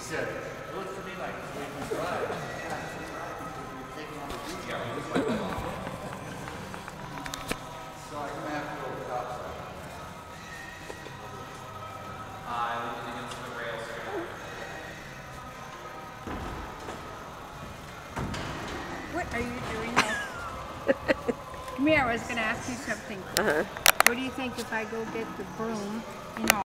said, it looks to me like it's way too dry. You're taking on the beach. Yeah, so I'm going to have to go to the top side. Leaning against the rails here. What are you doing now? Come here, I was going to ask you something. What do you think if I go get the broom, you know,